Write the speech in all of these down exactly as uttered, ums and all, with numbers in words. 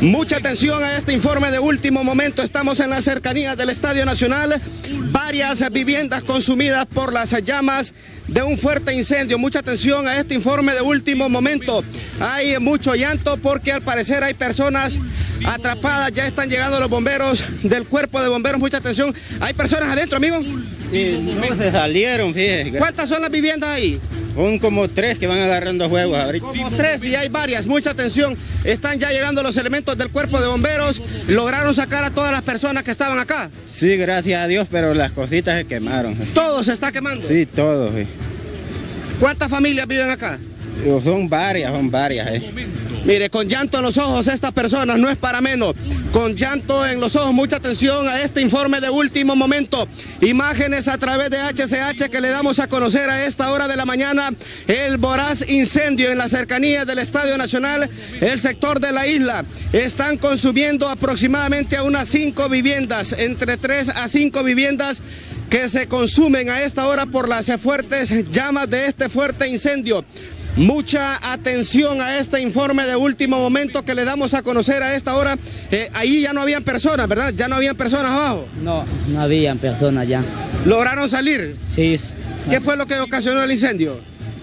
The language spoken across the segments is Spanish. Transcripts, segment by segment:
Mucha atención a este informe de último momento. Estamos en las cercanías del Estadio Nacional. Varias viviendas consumidas por las llamas de un fuerte incendio. Mucha atención a este informe de último momento. Hay mucho llanto porque al parecer hay personas atrapadas. Ya están llegando los bomberos del cuerpo de bomberos. Mucha atención. ¿Hay personas adentro, amigos? Sí, no se salieron, fíjese. ¿Cuántas son las viviendas ahí? Son como tres que van agarrando juegos ahorita. Como tres y hay varias, mucha atención. Están ya llegando los elementos del cuerpo de bomberos. ¿Lograron sacar a todas las personas que estaban acá? Sí, gracias a Dios, pero las cositas se quemaron. ¿Todo se está quemando? Sí, todo. Sí. ¿Cuántas familias viven acá? Son varias, son varias. Eh. Mire, con llanto en los ojos estas personas, no es para menos. Con llanto en los ojos, mucha atención a este informe de último momento. Imágenes a través de H C H que le damos a conocer a esta hora de la mañana. El voraz incendio en las cercanías del Estadio Nacional, el sector de la isla. Están consumiendo aproximadamente a unas cinco viviendas, entre tres a cinco viviendas que se consumen a esta hora por las fuertes llamas de este fuerte incendio. Mucha atención a este informe de último momento que le damos a conocer a esta hora. Eh, ahí ya no habían personas, ¿verdad? Ya no habían personas abajo. No, no habían personas ya. ¿Lograron salir? Sí. ¿Qué fue lo que ocasionó el incendio?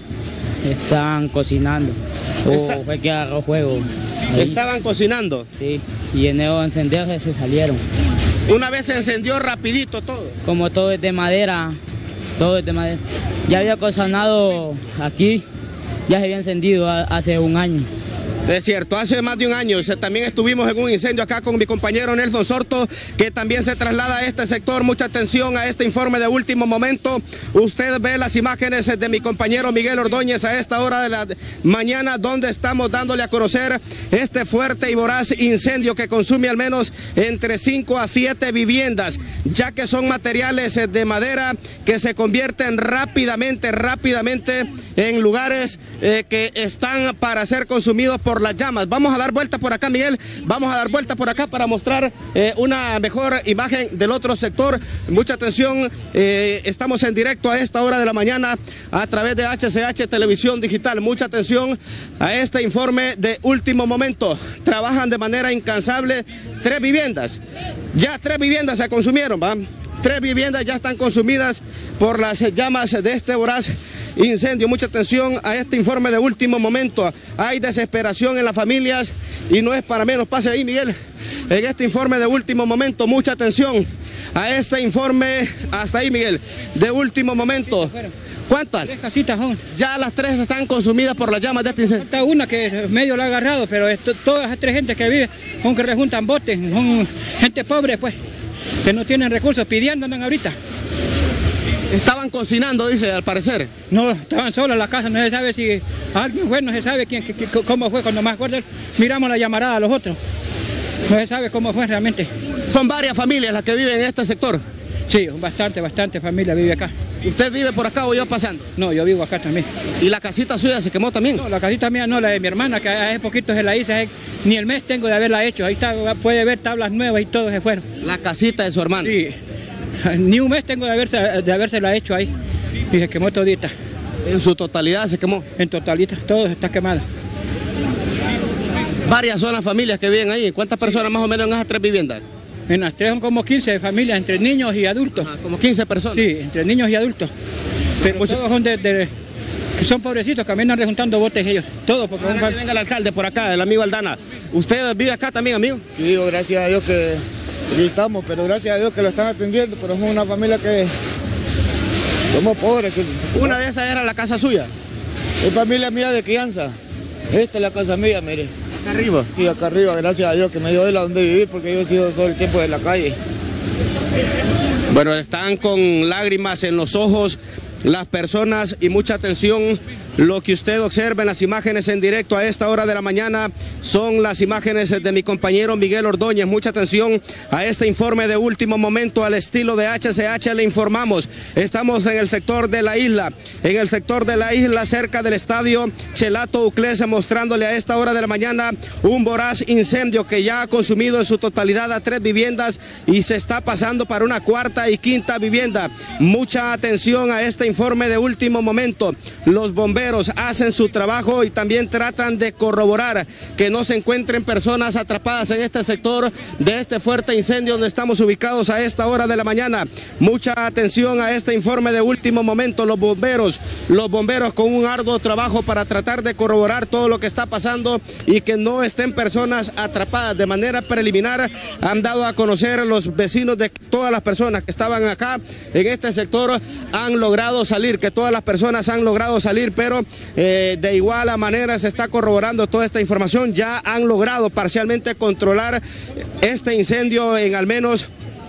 Están cocinando. O Está... fue que agarró fuego. Ahí. Estaban cocinando. Sí, y en el encenderse se salieron. Una vez se encendió rapidito todo. Como todo es de madera, todo es de madera. Ya había cocinado aquí. Ya se había encendido hace un año. Es cierto, hace más de un año también estuvimos en un incendio acá con mi compañero Nelson Sorto, que también se traslada a este sector. Mucha atención a este informe de último momento. Usted ve las imágenes de mi compañero Miguel Ordóñez a esta hora de la mañana, donde estamos dándole a conocer este fuerte y voraz incendio que consume al menos entre cinco a siete viviendas, ya que son materiales de madera que se convierten rápidamente, rápidamente en lugares eh, que están para ser consumidos por las llamas. Vamos a dar vuelta por acá, Miguel, vamos a dar vuelta por acá para mostrar eh, una mejor imagen del otro sector. Mucha atención, eh, estamos en directo a esta hora de la mañana a través de H C H Televisión Digital. Mucha atención a este informe de último momento. Trabajan de manera incansable tres viviendas. Ya tres viviendas se consumieron, ¿va? Tres viviendas ya están consumidas por las llamas de este voraz incendio. Mucha atención a este informe de último momento. Hay desesperación en las familias y no es para menos. Pase ahí, Miguel, en este informe de último momento. Mucha atención a este informe, hasta ahí, Miguel, de último momento. ¿Cuántas? Tres casitas son. Ya las tres están consumidas por las llamas de este incendio. Falta una que medio la ha agarrado, pero esto, todas las tres gentes que viven son que rejuntan botes, son gente pobre, pues, que no tienen recursos, pidiendo andan ahorita. Estaban cocinando, dice, al parecer. No, estaban solos en la casa, no se sabe si alguien fue, no se sabe quién, qué, cómo fue. Cuando más acuerdo, miramos la llamarada a los otros. No se sabe cómo fue realmente. Son varias familias las que viven en este sector. Sí, bastante, bastante familia vive acá. ¿Usted vive por acá o iba pasando? No, yo vivo acá también. ¿Y la casita suya se quemó también? No, la casita mía no, la de mi hermana, que hace poquito se la hice, ni el mes tengo de haberla hecho. Ahí está, puede ver tablas nuevas y todo se fueron. La casita de su hermano. Sí, ni un mes tengo de haberse, de habérsela hecho ahí. Y se quemó todita. ¿En su totalidad se quemó? En totalidad, todo está quemado. Varias son las familias que viven ahí. ¿Cuántas personas más o menos en esas tres viviendas? En las tres son como quince familias, entre niños y adultos. Ajá, como quince personas. Sí, entre niños y adultos. Pero Mucho... todos son de, de, que son pobrecitos, que andan rejuntando botes ellos. Todos. Porque un... que venga el alcalde por acá, el amigo Aldana. ¿Usted vive acá también, amigo? Yo digo, gracias a Dios que aquí estamos, pero gracias a Dios que lo están atendiendo, pero somos una familia que somos pobres. Que... ¿Una de esas era la casa suya? Es familia mía de crianza. Esta es la casa mía, mire. ¿Acá arriba? Sí, acá arriba, gracias a Dios que me dio él a donde vivir, porque yo he sido todo el tiempo de la calle. Bueno, están con lágrimas en los ojos las personas y mucha atención. Lo que usted observa en las imágenes en directo a esta hora de la mañana son las imágenes de mi compañero Miguel Ordóñez. Mucha atención a este informe de último momento al estilo de H C H. Le informamos, estamos en el sector de la isla, en el sector de la isla cerca del estadio Chelato Uclés, mostrándole a esta hora de la mañana un voraz incendio que ya ha consumido en su totalidad a tres viviendas y se está pasando para una cuarta y quinta vivienda. Mucha atención a este informe de último momento. Los bomberos bomberos hacen su trabajo y también tratan de corroborar que no se encuentren personas atrapadas en este sector de este fuerte incendio donde estamos ubicados a esta hora de la mañana. Mucha atención a este informe de último momento. Los bomberos, los bomberos con un arduo trabajo para tratar de corroborar todo lo que está pasando y que no estén personas atrapadas. De manera preliminar han dado a conocer los vecinos de todas las personas que estaban acá en este sector han logrado salir, que todas las personas han logrado salir, pero eh, de igual manera se está corroborando toda esta información. Ya han logrado parcialmente controlar este incendio en al menos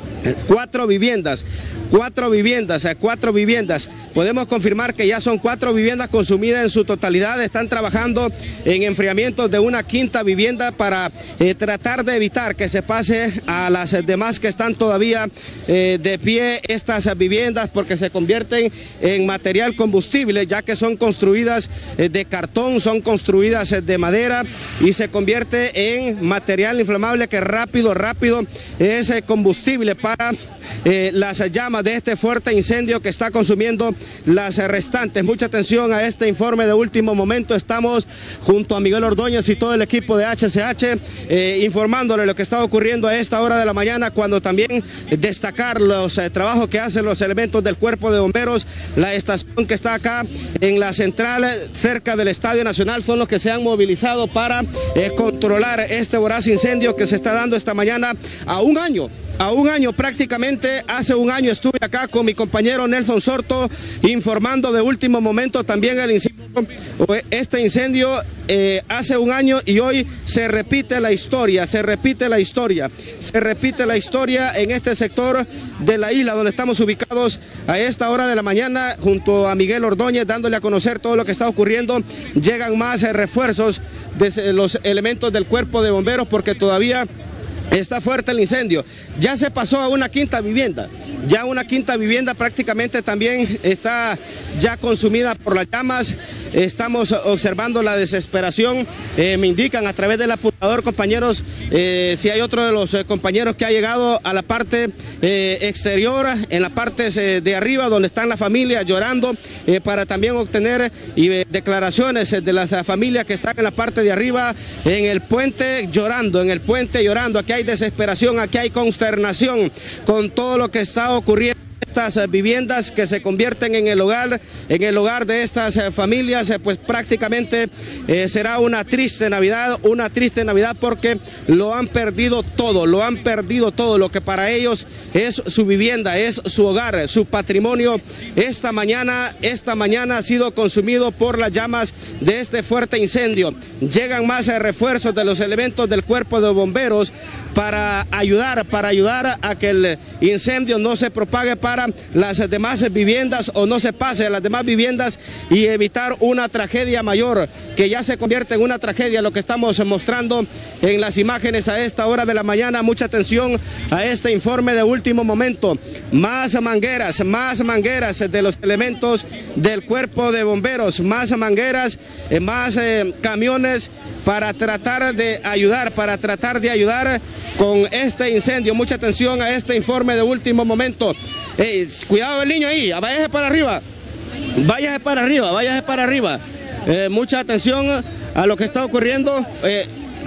cuatro viviendas. Cuatro viviendas, cuatro viviendas. Podemos confirmar que ya son cuatro viviendas consumidas en su totalidad. Están trabajando en enfriamiento de una quinta vivienda para eh, tratar de evitar que se pase a las demás que están todavía eh, de pie estas viviendas, porque se convierten en material combustible, ya que son construidas eh, de cartón, son construidas eh, de madera y se convierte en material inflamable que rápido, rápido es eh, combustible para eh, las llamas de este fuerte incendio que está consumiendo las restantes. Mucha atención a este informe de último momento. Estamos junto a Miguel Ordóñez y todo el equipo de H C H eh, informándole lo que está ocurriendo a esta hora de la mañana, cuando también destacar los eh, trabajos que hacen los elementos del Cuerpo de Bomberos. La estación que está acá en la central cerca del Estadio Nacional son los que se han movilizado para eh, controlar este voraz incendio que se está dando esta mañana a un año. A un año prácticamente, hace un año estuve acá con mi compañero Nelson Sorto informando de último momento también el incendio, este incendio eh, hace un año y hoy se repite la historia, se repite la historia, se repite la historia en este sector de la isla donde estamos ubicados a esta hora de la mañana junto a Miguel Ordóñez dándole a conocer todo lo que está ocurriendo. Llegan más eh, refuerzos de los elementos del Cuerpo de Bomberos porque todavía está fuerte el incendio. Ya se pasó a una quinta vivienda. Ya una quinta vivienda prácticamente también está ya consumida por las llamas. Estamos observando la desesperación. Eh, me indican a través del apuntador, compañeros, eh, si hay otro de los eh, compañeros que ha llegado a la parte eh, exterior, en la parte eh, de arriba, donde están las familias llorando, eh, para también obtener eh, declaraciones de las familias que están en la parte de arriba, en el puente llorando, en el puente llorando. Aquí hay desesperación, aquí hay consternación con todo lo que está ocurriendo. Estas viviendas que se convierten en el hogar, en el hogar de estas familias, pues prácticamente eh, será una triste Navidad, una triste Navidad porque lo han perdido todo, lo han perdido todo, lo que para ellos es su vivienda, es su hogar, su patrimonio. Esta mañana, esta mañana ha sido consumido por las llamas de este fuerte incendio. Llegan más refuerzos de los elementos del Cuerpo de Bomberos para ayudar, para ayudar a que el incendio no se propague para las demás viviendas o no se pase a las demás viviendas y evitar una tragedia mayor, que ya se convierte en una tragedia lo que estamos mostrando en las imágenes a esta hora de la mañana. Mucha atención a este informe de último momento. Más mangueras, más mangueras de los elementos del Cuerpo de Bomberos, más mangueras, más eh, camiones para tratar de ayudar, para tratar de ayudar con este incendio. Mucha atención a este informe de último momento. Hey, cuidado el niño ahí, váyase para arriba, váyase para arriba, váyase para arriba. Eh, mucha atención a lo que está ocurriendo. Eh,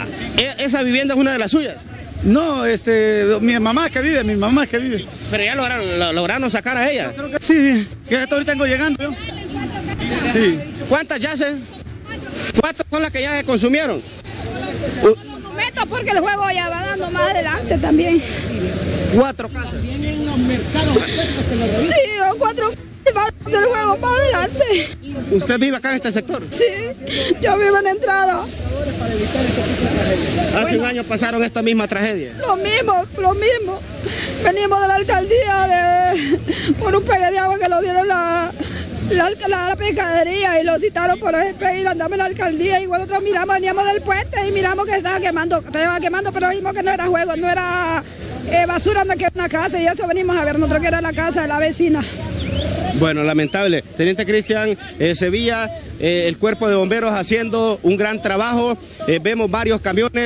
¿Esa vivienda es una de las suyas? No, este, mi mamá que vive, mi mamá que vive. Pero ya lograron, lograron sacar a ella. Yo creo que sí, que hasta ahorita tengo llegando yo. Sí. ¿Cuántas ya se? ¿Cuántas son las que ya se consumieron? Uh, porque el juego ya va dando más adelante también. Cuatro casas. Sí, cuatro casas del juego más adelante. ¿Usted vive acá en este sector? Sí, yo vivo en la entrada. Hace bueno, un año pasaron esta misma tragedia. Lo mismo, lo mismo. Venimos de la alcaldía de, por un pegue de agua que lo dieron la, la, la, la pescadería y lo citaron por el pegue y andamos en la alcaldía y nosotros miramos, veníamos del puente y miramos que estaba quemando, estaba quemando, pero vimos que no era juego, no era eh, basura, no que era una casa y eso venimos a ver, nosotros que era la casa de la vecina. Bueno, lamentable. Teniente Cristian eh, Sevilla, eh, el Cuerpo de Bomberos haciendo un gran trabajo, eh, vemos varios camiones,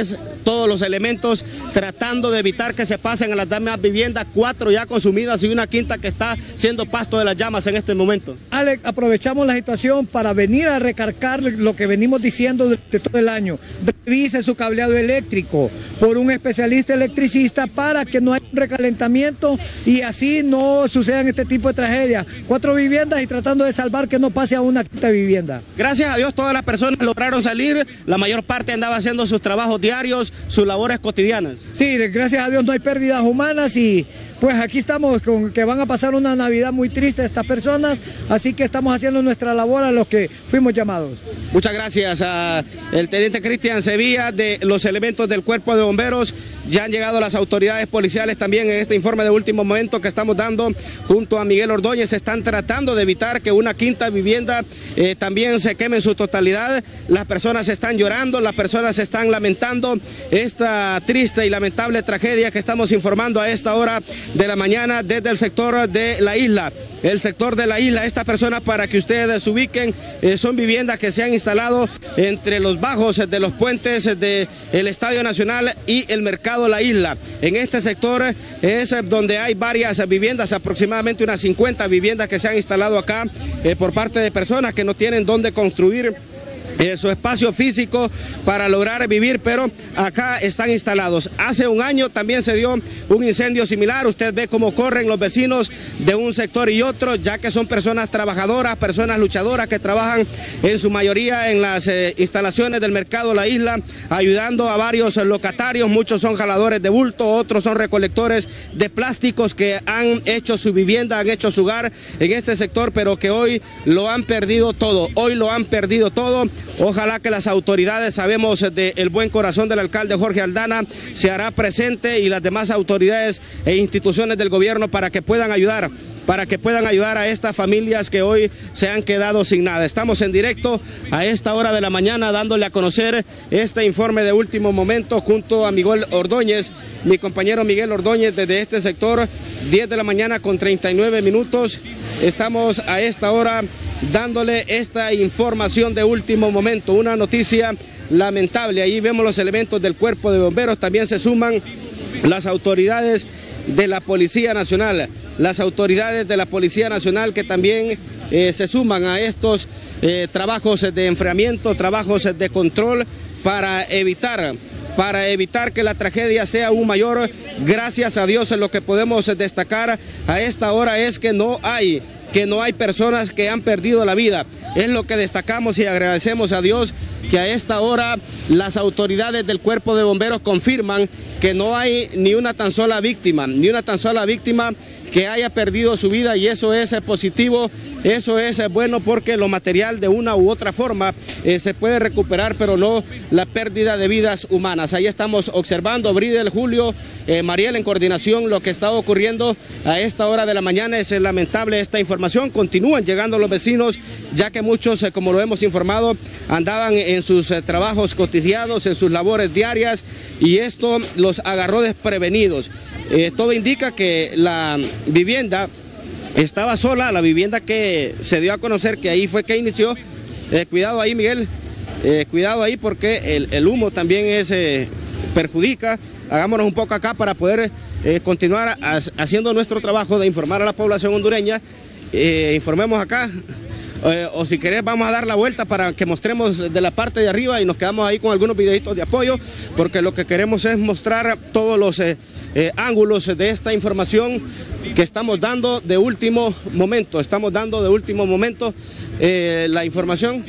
todos los elementos tratando de evitar que se pasen a las demás viviendas, cuatro ya consumidas y una quinta que está siendo pasto de las llamas en este momento. Alex, aprovechamos la situación para venir a recargar lo que venimos diciendo durante todo el año. Revise su cableado eléctrico por un especialista electricista para que no haya un recalentamiento y así no sucedan este tipo de tragedias. Cuatro viviendas y tratando de salvar que no pase a una quinta vivienda. Gracias a Dios todas las personas lograron salir, la mayor parte andaba haciendo sus trabajos diarios, sus labores cotidianas. Sí, gracias a Dios no hay pérdidas humanas y pues aquí estamos con que van a pasar una Navidad muy triste estas personas, así que estamos haciendo nuestra labor a los que fuimos llamados. Muchas gracias al teniente Cristian Sevilla de los elementos del Cuerpo de Bomberos. Ya han llegado las autoridades policiales también en este informe de último momento que estamos dando junto a Miguel Ordóñez. Están tratando de evitar que una quinta vivienda eh, también se queme en su totalidad. Las personas están llorando, las personas están lamentando esta triste y lamentable tragedia que estamos informando a esta hora de la mañana desde el sector de la isla. El sector de la isla, estas personas para que ustedes se ubiquen, eh, son viviendas que se han instalado entre los bajos de los puentes del Estadio Nacional y el Mercado La Isla. En este sector es donde hay varias viviendas, aproximadamente unas cincuenta viviendas que se han instalado acá eh, por parte de personas que no tienen dónde construir Eh, su espacio físico para lograr vivir, pero acá están instalados. Hace un año también se dio un incendio similar, usted ve cómo corren los vecinos de un sector y otro, ya que son personas trabajadoras, personas luchadoras que trabajan en su mayoría en las eh, instalaciones del Mercado La Isla, ayudando a varios locatarios, muchos son jaladores de bulto, otros son recolectores de plásticos que han hecho su vivienda, han hecho su hogar en este sector, pero que hoy lo han perdido todo, hoy lo han perdido todo. Ojalá que las autoridades, sabemos del buen corazón del alcalde Jorge Aldana, se hará presente y las demás autoridades e instituciones del gobierno para que puedan ayudar, para que puedan ayudar a estas familias que hoy se han quedado sin nada. Estamos en directo a esta hora de la mañana dándole a conocer este informe de último momento junto a Miguel Ordóñez, mi compañero Miguel Ordóñez desde este sector, diez de la mañana con treinta y nueve minutos. Estamos a esta hora dándole esta información de último momento, una noticia lamentable. Ahí vemos los elementos del Cuerpo de Bomberos, también se suman las autoridades de la Policía Nacional, las autoridades de la Policía Nacional que también eh, se suman a estos eh, trabajos de enfriamiento, trabajos de control para evitar para evitar que la tragedia sea aún mayor. Gracias a Dios, lo que podemos destacar a esta hora es que no hay que no hay personas que han perdido la vida. Es lo que destacamos y agradecemos a Dios que a esta hora las autoridades del Cuerpo de Bomberos confirman que no hay ni una tan sola víctima, ni una tan sola víctima que haya perdido su vida, y eso es positivo, eso es bueno porque lo material de una u otra forma eh, se puede recuperar, pero no la pérdida de vidas humanas. Ahí estamos observando, Bridel, Julio, eh, Mariel en coordinación, lo que está ocurriendo a esta hora de la mañana. Es lamentable esta información, continúan llegando los vecinos, ya que muchos, eh, como lo hemos informado, andaban en sus eh, trabajos cotidianos, en sus labores diarias, y esto los agarró desprevenidos. Eh, todo indica que la vivienda estaba sola, la vivienda que se dio a conocer que ahí fue que inició. Eh, cuidado ahí, Miguel, eh, cuidado ahí porque el, el humo también es, eh, perjudica. Hagámonos un poco acá para poder eh, continuar a, haciendo nuestro trabajo de informar a la población hondureña. Eh, informemos acá. Eh, o si querés vamos a dar la vuelta para que mostremos de la parte de arriba y nos quedamos ahí con algunos videitos de apoyo, porque lo que queremos es mostrar todos los eh, eh, ángulos de esta información que estamos dando de último momento, estamos dando de último momento eh, la información.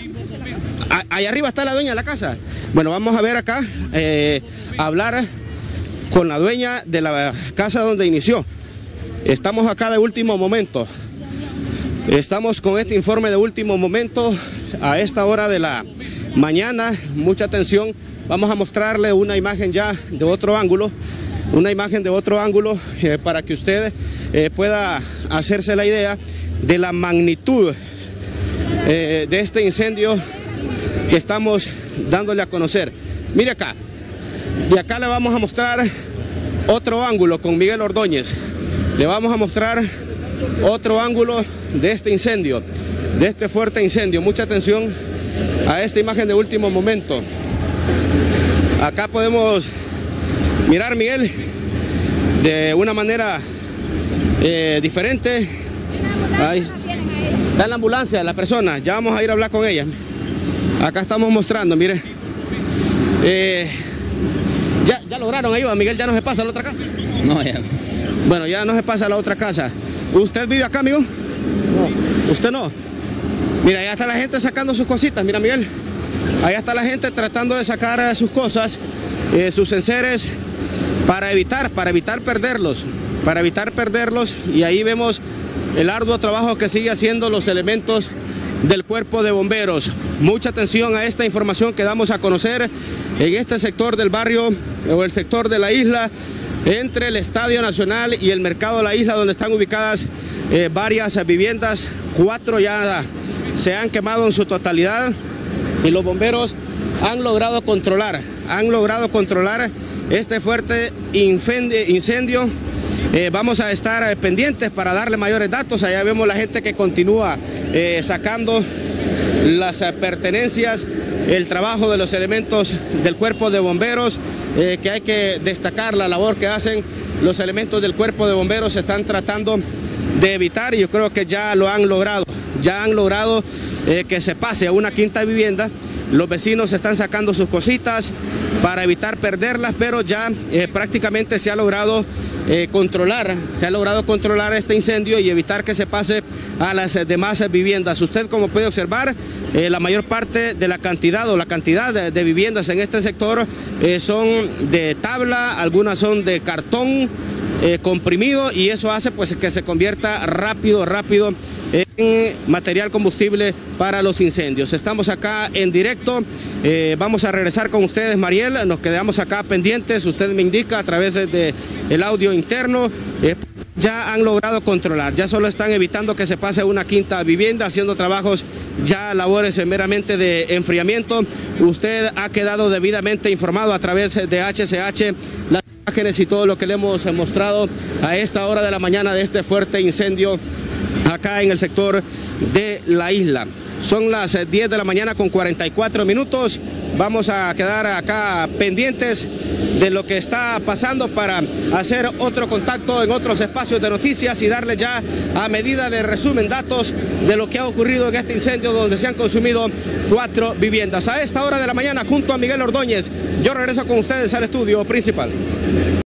Ahí arriba está la dueña de la casa. Bueno, vamos a ver acá, eh, hablar con la dueña de la casa donde inició. Estamos acá de último momento. Estamos con este informe de último momento a esta hora de la mañana. Mucha atención, vamos a mostrarle una imagen ya de otro ángulo, una imagen de otro ángulo eh, para que usted eh, pueda hacerse la idea de la magnitud eh, de este incendio que estamos dándole a conocer. Mire acá, y acá le vamos a mostrar otro ángulo con Miguel Ordóñez. Le vamos a mostrar otro ángulo de este incendio, de este fuerte incendio. Mucha atención a esta imagen de último momento. Acá podemos mirar, Miguel, de una manera eh, diferente. Ahí está en la ambulancia la persona, ya vamos a ir a hablar con ella. Acá estamos mostrando, mire. Eh, ya, ya lograron ayuda, Miguel, ya no se pasa a la otra casa. No, ya. Bueno, ya no se pasa a la otra casa. ¿Usted vive acá, amigo? No. ¿Usted no? Mira, allá está la gente sacando sus cositas, mira, Miguel. Allá está la gente tratando de sacar eh, sus cosas, eh, sus enseres, para evitar, para evitar perderlos, para evitar perderlos. Y ahí vemos el arduo trabajo que sigue haciendo los elementos del Cuerpo de Bomberos. Mucha atención a esta información que damos a conocer en este sector del barrio o el sector de la isla, entre el Estadio Nacional y el Mercado de la Isla, donde están ubicadas eh, varias viviendas. Cuatro ya se han quemado en su totalidad y los bomberos han logrado controlar, han logrado controlar este fuerte incendio. Eh, vamos a estar eh, pendientes para darle mayores datos. Allá vemos la gente que continúa eh, sacando las eh, pertenencias, el trabajo de los elementos del Cuerpo de Bomberos, eh, que hay que destacar la labor que hacen los elementos del Cuerpo de Bomberos. Se están tratando de evitar, y yo creo que ya lo han logrado, ya han logrado eh, que se pase a una quinta vivienda. Los vecinos están sacando sus cositas para evitar perderlas, pero ya eh, prácticamente se ha logrado eh, controlar, se ha logrado controlar este incendio y evitar que se pase a las eh, demás viviendas. Usted, como puede observar, eh, la mayor parte de la cantidad o la cantidad de, de viviendas en este sector eh, son de tabla, algunas son de cartón eh, comprimido, y eso hace pues que se convierta rápido, rápido en material combustible para los incendios. Estamos acá en directo, eh, vamos a regresar con ustedes, Mariel, nos quedamos acá pendientes, usted me indica a través de, de el audio interno. eh, ya han logrado controlar, ya solo están evitando que se pase una quinta vivienda, haciendo trabajos, ya labores meramente de enfriamiento. Usted ha quedado debidamente informado a través de H C H, las imágenes y todo lo que le hemos mostrado a esta hora de la mañana de este fuerte incendio acá en el sector de la isla. Son las diez de la mañana con cuarenta y cuatro minutos. Vamos a quedar acá pendientes de lo que está pasando para hacer otro contacto en otros espacios de noticias y darle ya a medida de resumen datos de lo que ha ocurrido en este incendio, donde se han consumido cuatro viviendas. A esta hora de la mañana, junto a Miguel Ordóñez, yo regreso con ustedes al estudio principal.